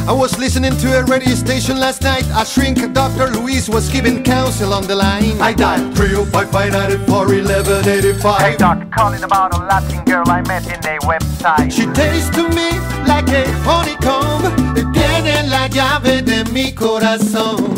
I was listening to a radio station last night. A shrink, Dr. Luis, was giving counsel on the line. I dialed 305-594-1185. Hey doc, calling about a Latin girl I met in their website. She tastes to me like a honeycomb. Tiene la llave de mi corazón.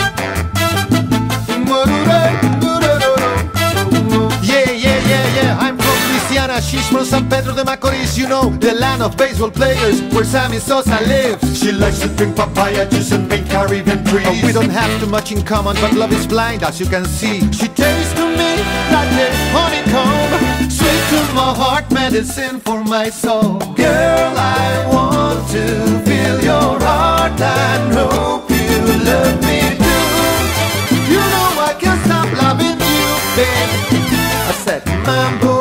Yeah, I'm from Louisiana, she's from San Pedro de Macorís. You know, the land of baseball players, where Sammy Sosa lives. She likes to drink papaya juice and paint Caribbean trees. Oh, we don't have too much in common, but love is blind, as you can see. She tastes to me like a honeycomb, sweet to my heart, medicine for my soul. Girl, I want to feel your heart and hope you love me too. You know I can't stop loving you, babe. I said, Mambo.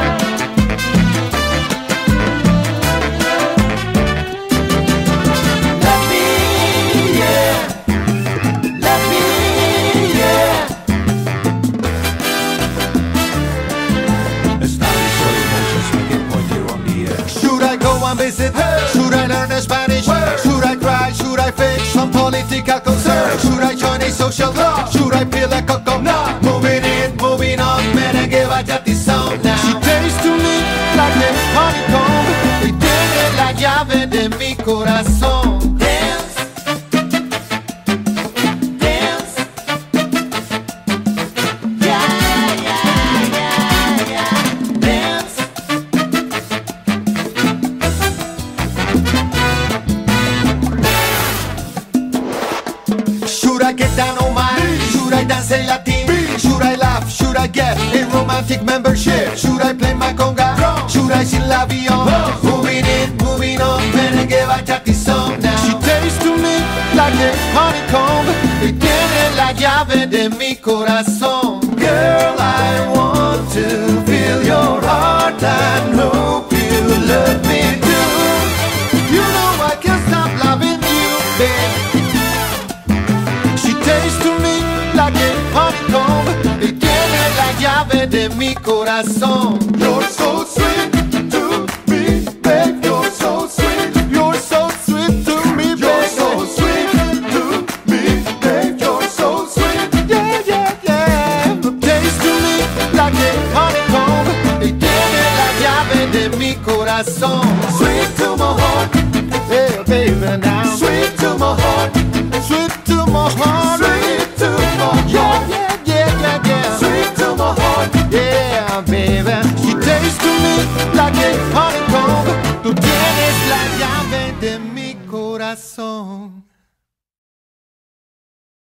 Visit? Should I learn Spanish? Should I cry? Should I fake some political concern? Should I join a social club? Should I peel a coco? No. Moving in, moving on, merengue, bachata sound now. She tastes to me like a honeycomb y tiene la llave de mi corazón. Dance, dance, yeah, dance. Should I get down on my knees? Should I dance in Latin? Should I laugh? Should I get a romantic membership? Should I play my conga? Should I sing La Vie en? Moving in, moving on, merengue, bachata song now. She tastes to me like a honeycomb y tiene la llave de mi corazón. Girl, I want to feel your heart and hope you love me too. You know I can't stop loving you, babe. Tastes to me like a honeycomb y tiene la llave de mi corazón. You're so sweet to me, babe. You're so sweet. You're so sweet to me, babe. You're so sweet to me, babe. You're so sweet. Yeah. Tastes to me like a honeycomb y tiene la llave de mi corazón. Sweet to my heart, yeah, baby now. Sweet to my heart, sweet to my heart. Like a honeycomb, tú tienes la llave de mi corazón.